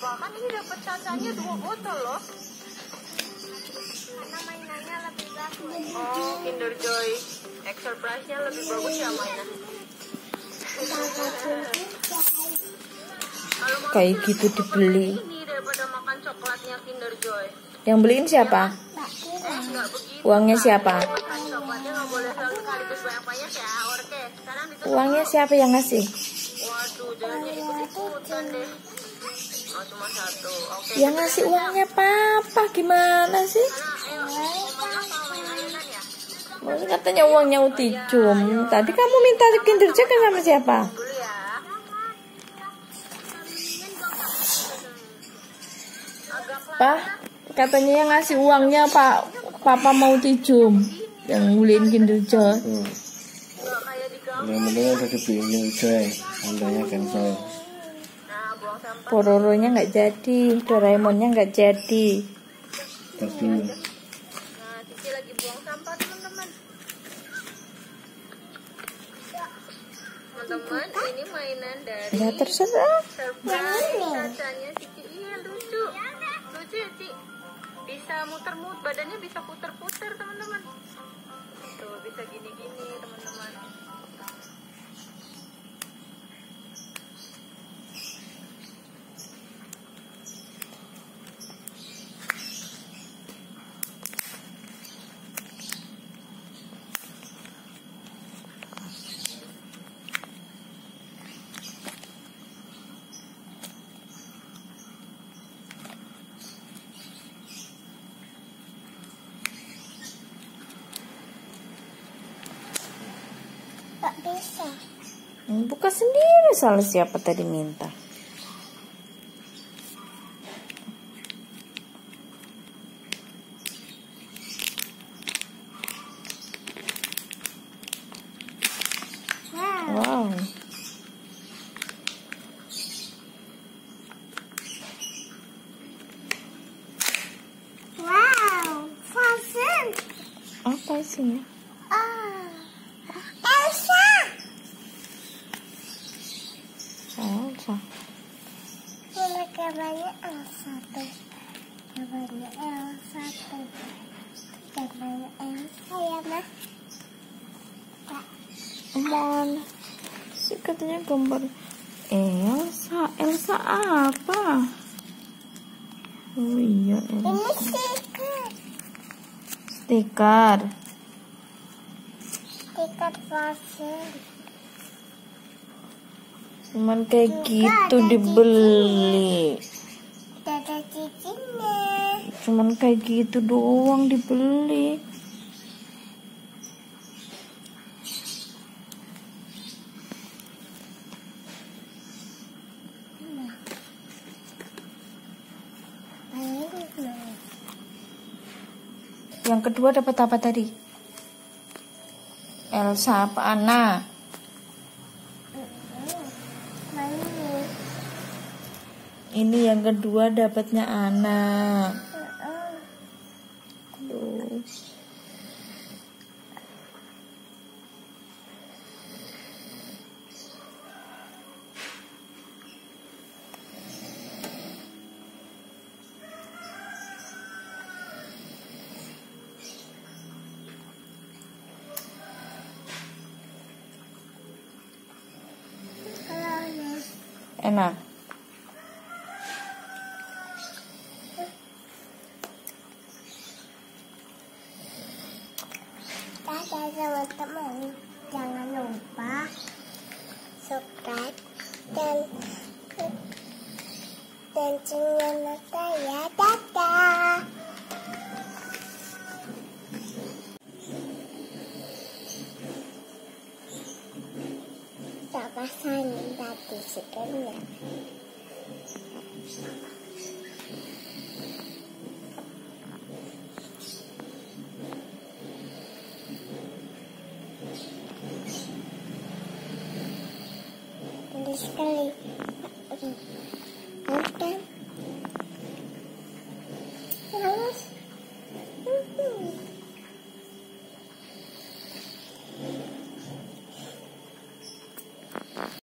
Kan ini dapat cacanya 2 botol loh. Karena mainannya lebih bagus. Oh, Kinder Joy Extra Price-nya lebih bagus ya mainan. Kayak gitu dibeli. Ini daripada makan coklatnya Kinder Joy. Yang beliin siapa? Enggak begitu. Uangnya siapa? Makan coklatnya nggak boleh selalu sekaligus banyak-banyak ya. Oke, sekarang ditutup. Uangnya siapa yang ngasih? Waduh, jangan ikut-ikutan deh. Oh, cuma 1. Oke. Yang ngasih uangnya papa gimana sih? Ayo, mau main apa? Main ayunan ya? Mas katanya uangnya Uti Jum. Tadi kamu minta Kinder Joy kan sama siapa? Dulu ya. Pak, katanya yang ngasih uangnya Papa mau Tijum yang beliin Kinder Joy. Enggak kayak di gang. Yang penting udah dibeliin Kinder Joy, Hondanya cancel. Nah, buang sampah. Pororonya nggak jadi, Doraemonnya nggak jadi. Tapi Nah, Cici lagi buang sampah, teman-teman. Teman-teman, ini mainan dari Ya terserah. surprise cacanya Cici. Iya, lucu. Lucu ya, Ci. Bisa muter-muter, badannya bisa puter-puter, teman-teman. Tuh, bisa gini-gini, teman-teman. Tak bisa. Buka sendiri, salah siapa tadi minta. Wow. Wow, Frozen. Apa isinya? Elsa. Elsa. Ini gambarnya Elsa tuh. Gambarnya Elsa tuh. Gambarnya Elsa ya, Mas. Mana sih katanya gambar Elsa? Elsa apa? Oh iya, Ini Elsa. stiker. Stiker. Stiker Frozen. Cuman kayak gitu dibeli. Ada cincinnya. Cuman kayak gitu doang dibeli. Yang kedua dapat apa tadi? Elsa apa Anna? Ini yang kedua dapatnya Anna. Aduh. Enak. Dadah teman-teman, jangan lupa subscribe dan channel saya. Dadah. Sama saya tadi sekian. Sekali.